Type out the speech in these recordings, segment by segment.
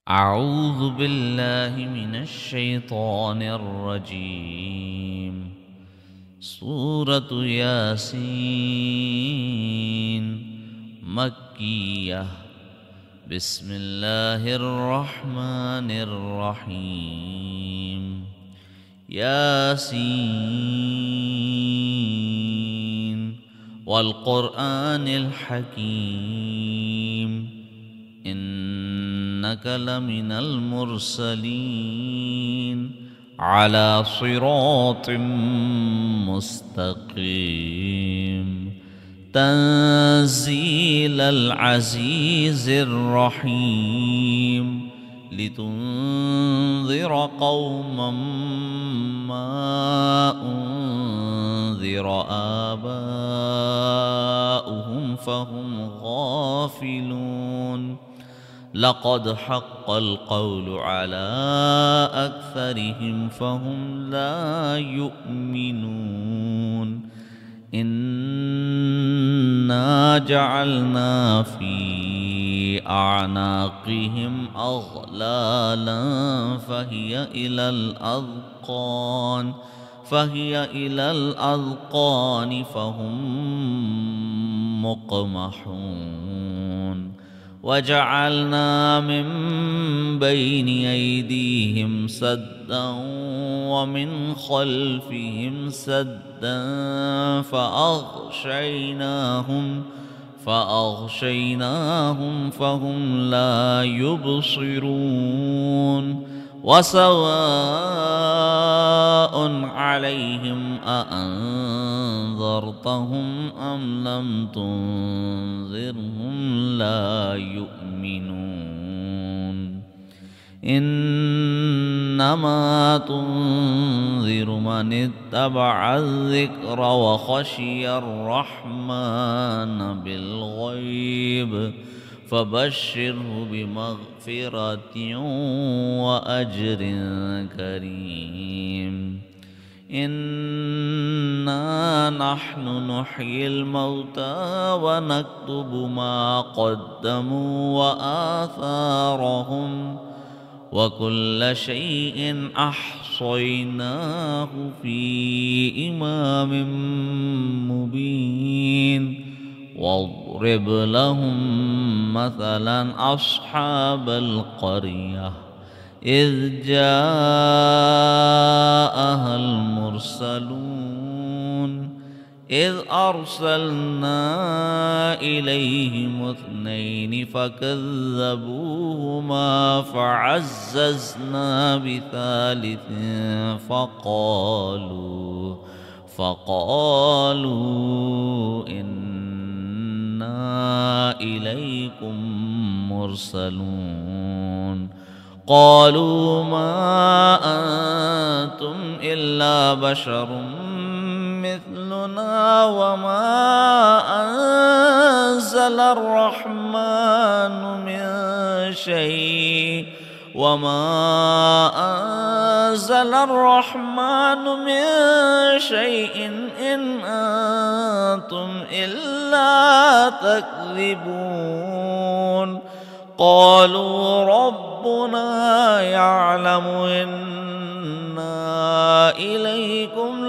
أعوذ بالله من الشيطان الرجيم. سورة ياسين مكية. بسم الله الرحمن الرحيم. ياسين والقرآن الحكيم إنك لمن المرسلين على صراط مستقيم. تنزيل العزيز الرحيم لتنذر قوما ما أنذر آباؤهم فهم غافلون. لقد حق القول على أكثرهم فهم لا يؤمنون. إنا جعلنا في أعناقهم أغلالا فهي إلى الأذقان فهم مقمحون. وجعلنا من بين أيديهم سدا ومن خلفهم سدا فأغشيناهم فهم لا يبصرون. وسواء عليهم أأنذرتهم أم لم تنذرهم لا يؤمنون. إنما تنذر من اتبع الذكر وخشي الرحمن بالغيب فبشره بمغفرة وأجر كريم. إنا نحن نحيي الموتى ونكتب ما قدموا وآثارهم وكل شيء أحصيناه في إمام مبين. واضرب لهم مثلا أصحاب القرية إذ جاءها المرسلون إذ أرسلنا إليهم اثنين فكذبوهما فعززنا بثالث فقالوا إنا إليكم مرسلون. قالوا ما أنتم إلا بشر مثلنا وما أنزل الرحمن من شيء إن أنتم إلا تكذبون. قالوا ربنا يعلم إنا إليكم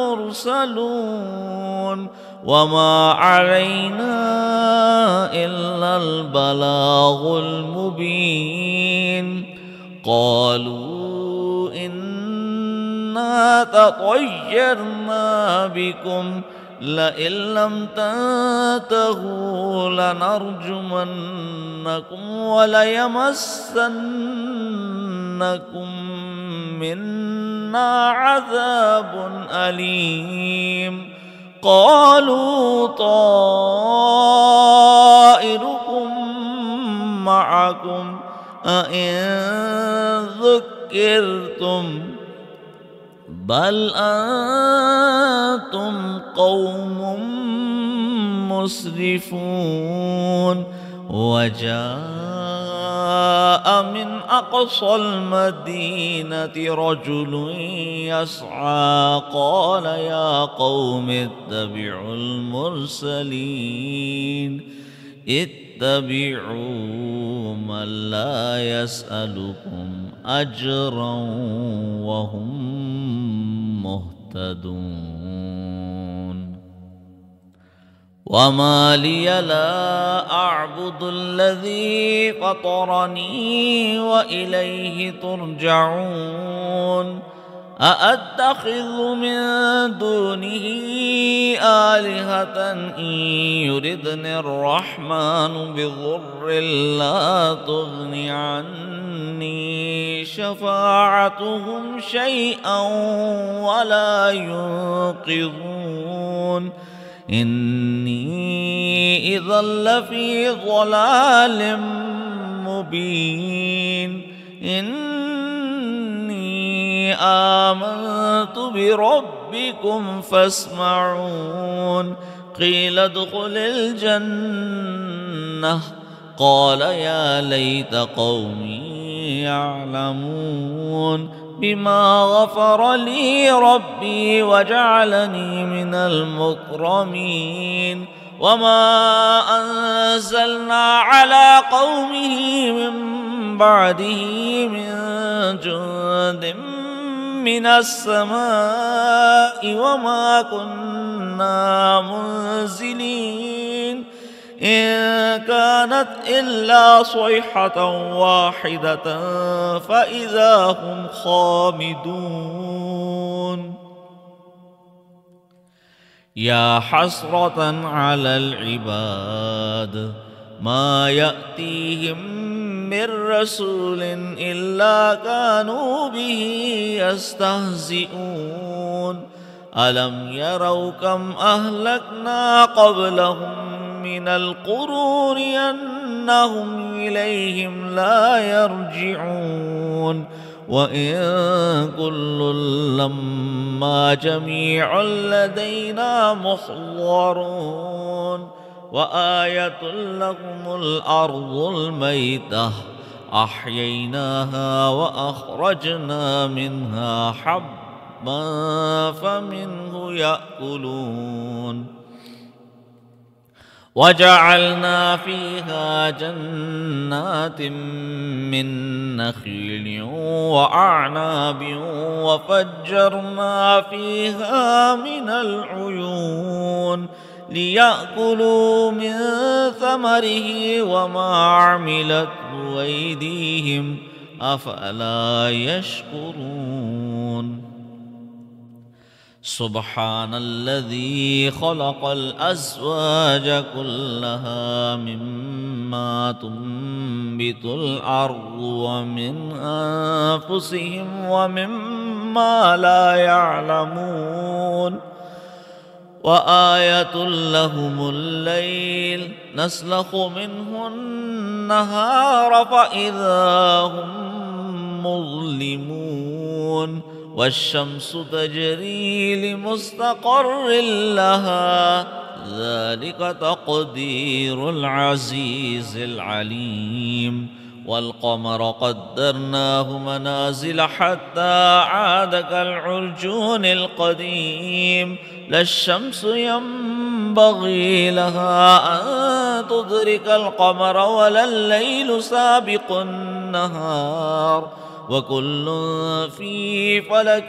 لمرسلون وما علينا إلا البلاغ المبين. قالوا إنا تطيرنا بكم لئن لم تنتهوا لنرجمنكم وليمسنكم منا عذاب أليم. قالوا طائركم معكم أئن ذكرتم بل أنتم قوم مسرفون. وجاء من أقصى المدينة رجل يسعى قال يا قوم اتبعوا المرسلين اتبعوا من لا يسألكم أجرا وهم مهتدون. وما لي لا أعبد الذي فطرني وإليه ترجعون. أأتخذ من دونه آلهة إن يردني الرحمن بضر لا تغن عني شفاعتهم شيئا ولا ينقذون. إني إذا لفي ضلال مبين. إني آمنت بربكم فاسمعون. قيل ادخل الجنة قال يا ليت قومي يعلمون بما غفر لي ربي وجعلني من المكرمين. وما أنزلنا على قومه من بعده من جند من السماء وما كنا منزلين. إن كانت إلا صيحة واحدة فإذا هم خامدون. يا حسرة على العباد ما يأتيهم من رسول إلا كانوا به يستهزئون. ألم يروا كم أهلكنا قبلهم من القرون أنهم إليهم لا يرجعون. وإن كل لما جميع لدينا محضرون. وآية لهم الأرض الميتة أحييناها وأخرجنا منها حبا فمنه يأكلون. وجعلنا فيها جنات من نخيل وأعناب وفجرنا فيها من العيون ليأكلوا من ثمره وما عملته أيديهم أفلا يشكرون. سبحان الذي خلق الأزواج كلها مما تنبت الأرض ومن أنفسهم ومما لا يعلمون. وآية لهم الليل نسلخ منه النهار فإذا هم مظلمون. والشمس تجري لمستقر لها ذلك تقدير العزيز العليم. والقمر قدرناه منازل حتى عاد كالعرجون القديم. لا الشمس ينبغي لها أن تدرك القمر ولا الليل سابق النهار وكل في فلك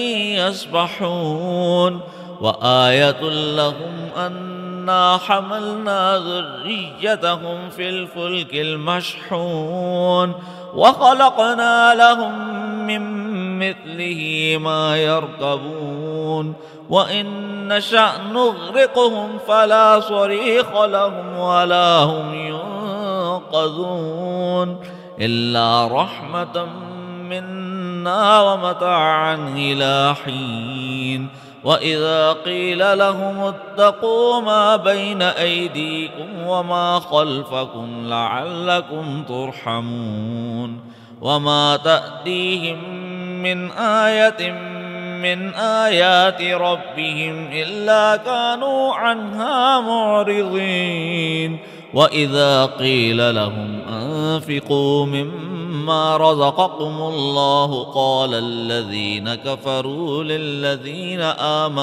يسبحون. وآية لهم أنا حملنا ذريتهم في الفلك المشحون وخلقنا لهم من مثله ما يركبون. وإن نشأ نغرقهم فلا صريخ لهم ولا هم ينقذون إلا رحمة منا ومتاعا إلى حين. وإذا قيل لهم اتقوا ما بين أيديكم وما خلفكم لعلكم ترحمون. وما تأتيهم من آية من آيات ربهم إلا كانوا عنها معرضين. وإذا قيل لهم أنفقوا مما رزقكم الله قال الذين كفروا للذين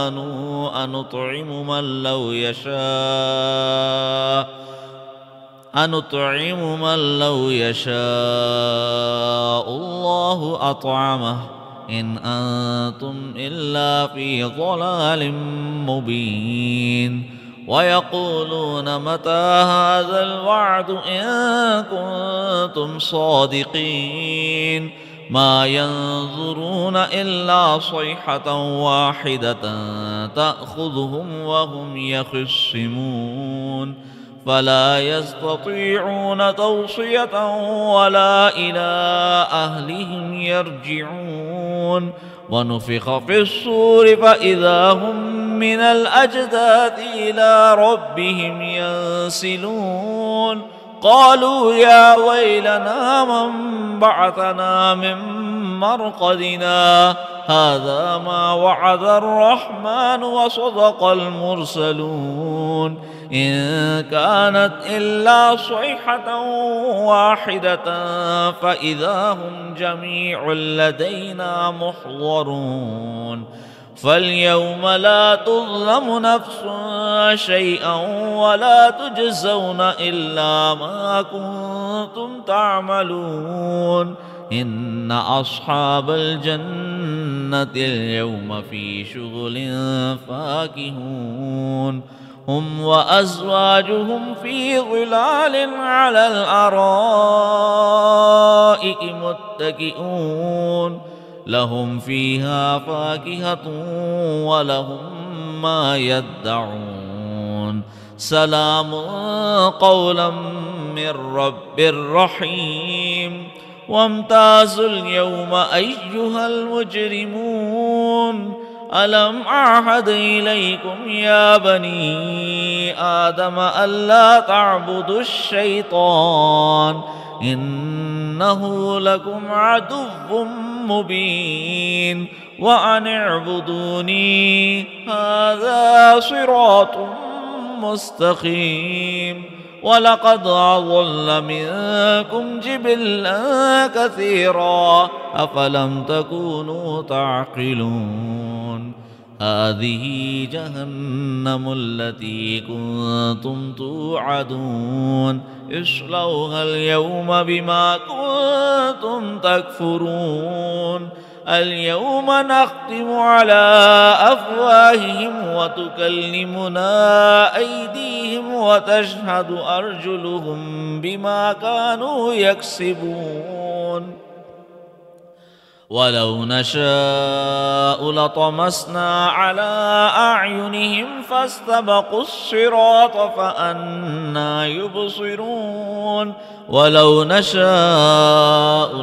آمنوا أنطعم من لو يشاء أنطعم من لو يشاء الله أطعمه إن أنتم إلا في ضلال مبين ويقولون متى هذا الوعد إن كنتم صادقين ما ينظرون إلا صيحة واحدة تأخذهم وهم يخصمون فلا يستطيعون توصية ولا إلى أهلهم يرجعون ونفخ في الصور فإذا هم من الأجداث إلى ربهم ينسلون قالوا يا ويلنا من بعثنا من مرقدنا هذا ما وعد الرحمن وصدق المرسلون إن كانت إلا صيحة واحدة فإذا هم جميع لدينا محضرون فاليوم لا تظلم نفس شيئا ولا تجزون إلا ما كنتم تعملون إن أصحاب الجنة اليوم في شغل فاكهون هم وأزواجهم في ظلال على الأرائك متكئون لهم فيها فاكهة ولهم ما يدعون سلام قولا من رب رحيم وامتازوا اليوم أيها المجرمون ألم أعهد إليكم يا بني آدم ألا تعبدوا الشيطان إنه لكم عدو مبين وأن اعبدوني هذا صراط مستقيم ولقد أضل منكم جبلا كثيرا أفلم تكونوا تعقلون هذه جهنم التي كنتم توعدون اصلوها اليوم بما كنتم تكفرون اليوم نختم على أفواههم وتكلمنا أيديهم وتشهد أرجلهم بما كانوا يكسبون ولو نشاء لطمسنا على أعينهم فاستبقوا الصراط فأنى يبصرون ولو نشاء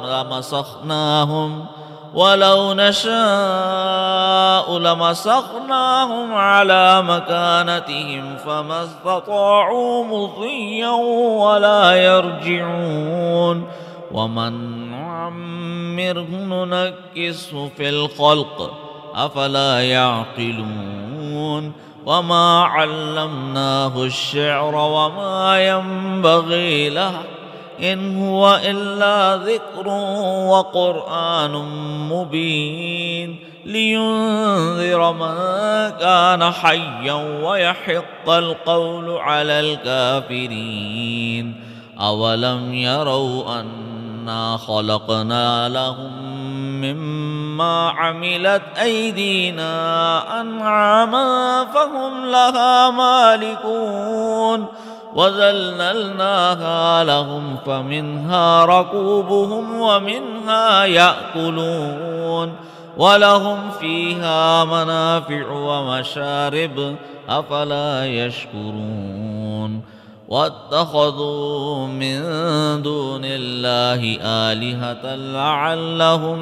لمسخناهم على مكانتهم فما استطاعوا مضيا ولا يرجعون ومن نعمره ننكسه في الخلق أفلا يعقلون وما علمناه الشعر وما ينبغي له إن هو إلا ذكر وقرآن مبين لينذر من كان حيا ويحق القول على الكافرين أولم يروا أنا خلقنا لهم مما عملت أيدينا أنعاما فهم لها مالكون وذللناها لهم فمنها ركوبهم ومنها يأكلون ولهم فيها منافع ومشارب أفلا يشكرون واتخذوا من دون الله آلهة لعلهم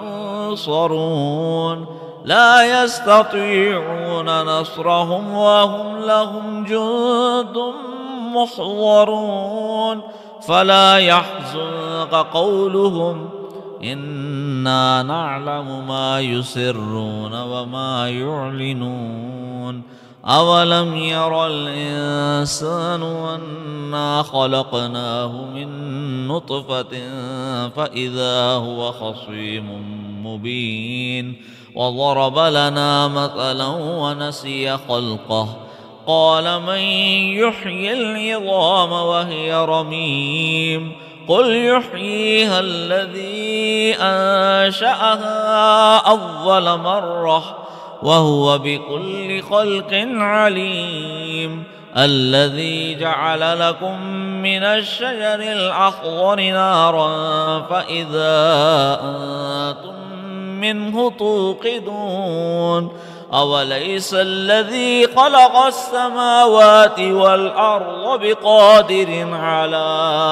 ينصرون لا يستطيعون نصرهم وهم لهم جند محضرون فلا يحزنك قولهم إنا نعلم ما يسرون وما يعلنون أولم ير الإنسان أنا خلقناه من نطفة فإذا هو خصيم مبين وضرب لنا مثلا ونسي خلقه قال من يحيي العظام وهي رميم قل يحييها الذي أنشأها أول مرة وهو بكل خلق عليم الذي جعل لكم من الشجر الأخضر نارا فإذا أنتم منه توقدون أوليس الذي خلق السماوات والأرض بقادر على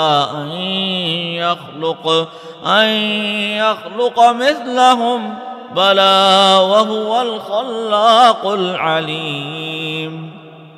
أن يخلق مثلهم بلى وهو الخلاق العليم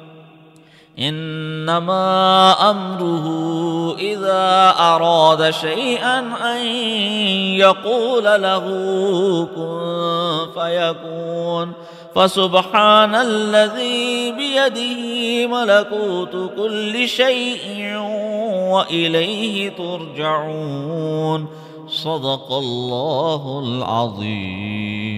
إنما أمره إذا أراد شيئا أن يقول له كن فيكون فسبحان الذي بيده ملكوت كل شيء وإليه ترجعون صدق الله العظيم.